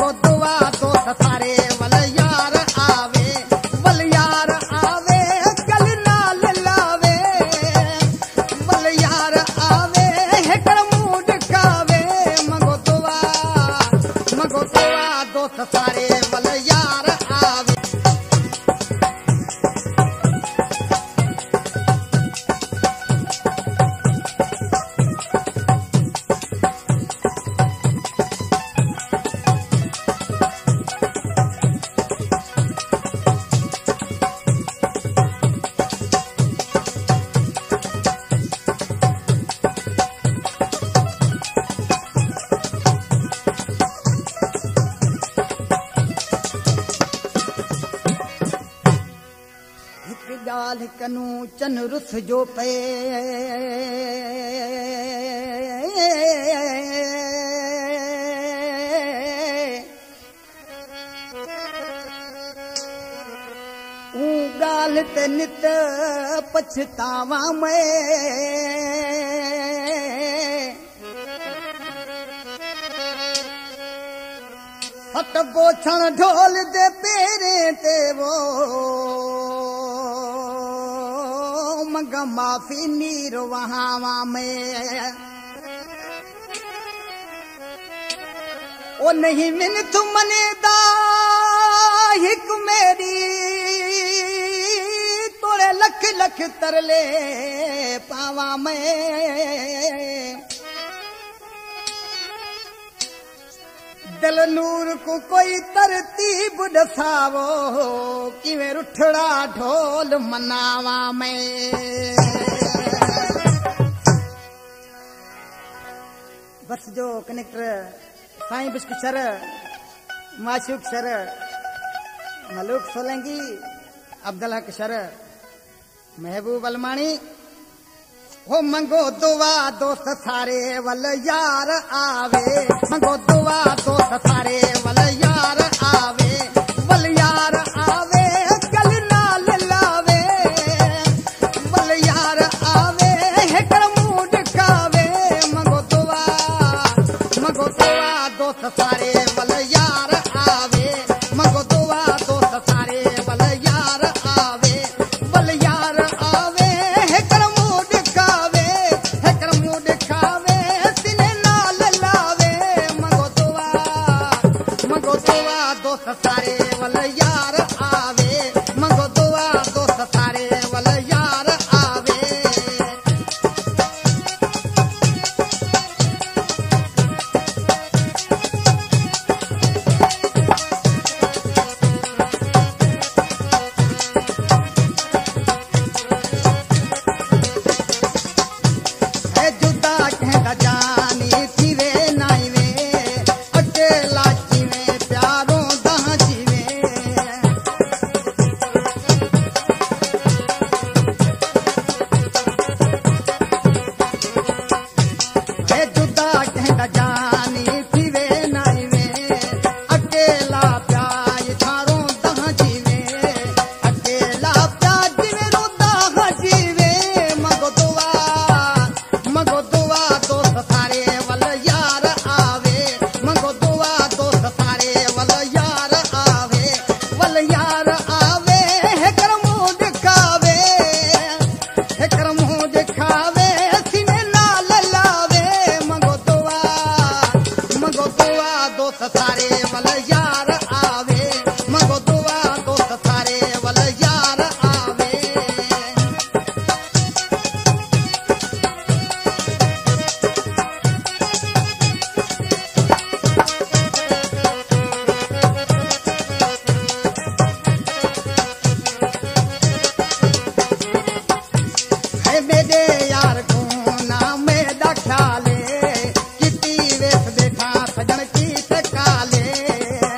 मंगो दुआ दोस्त थारे वल यार आवे, वल यार आवे कल नाल लावे, वल यार आवे हेकर मुंह ढकावे, मंगो दुआ दोस्त थारे वल यार आवे। गाल कनू चन रुस जो पे गाल ते नित पछतावा मैं हट गोछण ढोल दे पेरे ते वो मंगा माफी नीर वहावा में ओ नहीं मिन तू मने दा हिक मेरी तोड़े लख लख तरले पावा में दिल नूर को कोई तरतीब दसावो किवें रुठड़ा ढोल मनावा में। बस जो कनेक्टर साईं बिस्क sir Mashooq sir Malook Solangi Abdul Haq sir महबूब अलमानी हो मंगो दुआ दोस्त थारे वल यार आवे, मंगो दुआ दोस्त थारे वल यार आवे, वल यार आवे कल नाल लावे, वल यार आवे हेकर मुंह ढकावे, मंगो दुआ दोस्त थारे वल यार आवे, मंगो दुआ दोस्त थारे वल यार आवे, वल यार आवे हेकर मुंह ढकावे, हेकर मुंह ढकावे सिने नाल लावे, मंगो दुआ दोस्त थारे वल यार आवे, मंगो दुआ दोस्त थारे वल यार आवे। जुदा कहता जानी थीवे नाई वे अकेला जीवे प्यारों दह जीवे, जुदा कहता जानी थीवे नाई वे अकेला प्यार थारों दह जीवे, अकेला प्यार जीवे रो दह जीवे, मंगो दुआ दोस्त थारे वल यार आवे, मंगो दुआ दोस्त थारे वल यार आवे, वल यार आवे हेकर मुंह ढकावे, हेकर मुंह ढकावे सिने नाल लावे, मंगो दुआ दोस्त थारे वल यार आवे, मंगो दुआ दोस्त थारे वल यार आवे। मेरे यार को नाम दा ख्याले किती वेस बैठा सजन की टकाले,